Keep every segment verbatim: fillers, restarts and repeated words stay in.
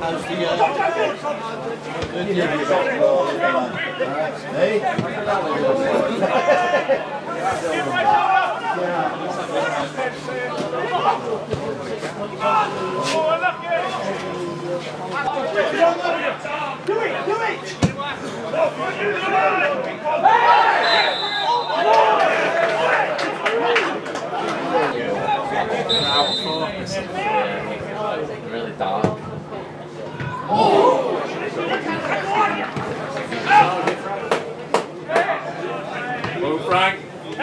How's the uh, good year you got Hey? Do it, do it! Really dark. Go Frank.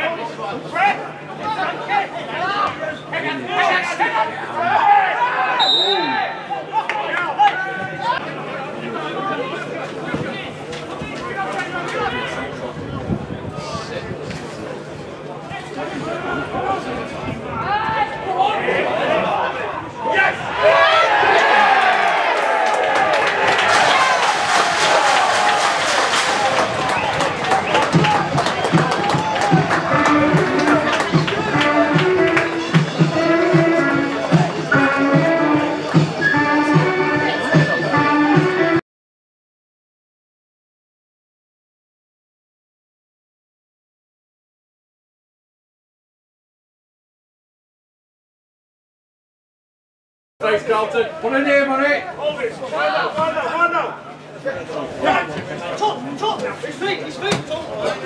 Thanks, Carlton. Put a name on it. Hold it. One now, one now, one now. Top, top. His feet, his feet. Top.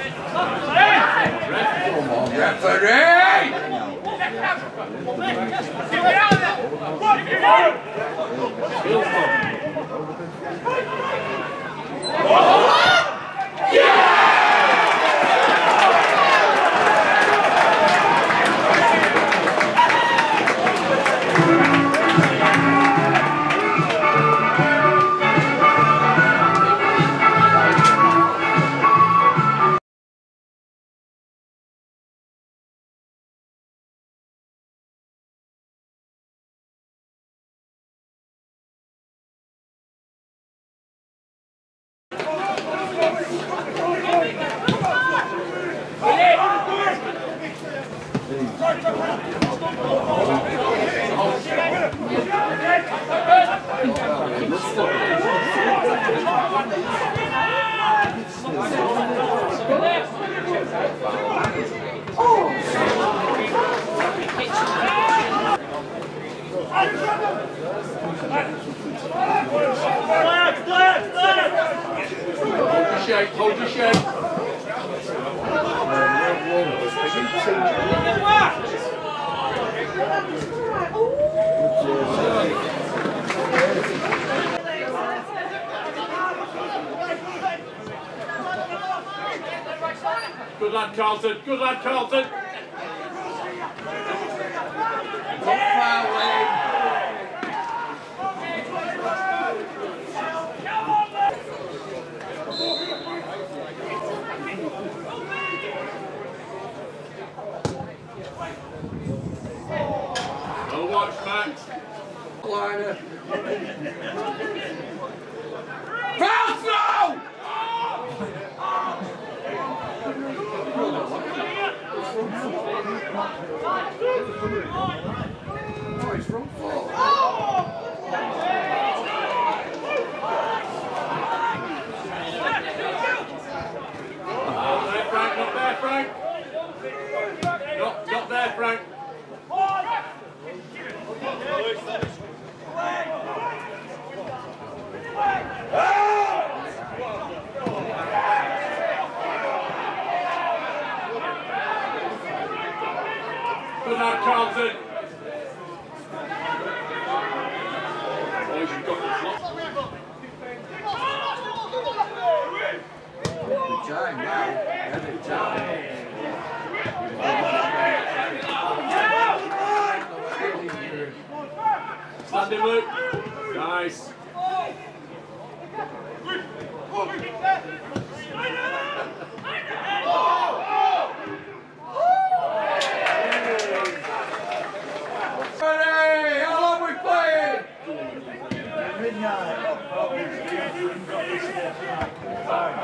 Referee! Get me out of there. What? Get out. Yeah! Hold your shape. Good lad, Carlton. Good lad, Carlton. No watch, Max. Liner. Foul throw! Oh, he's from four. Not there, Frank. Not there, Frank. Not, not there, Frank. Good night, Carlton. Boys, you've got the slot. Good time now. Good time. Standing, Luke. Nice. How long we playing? Midnight.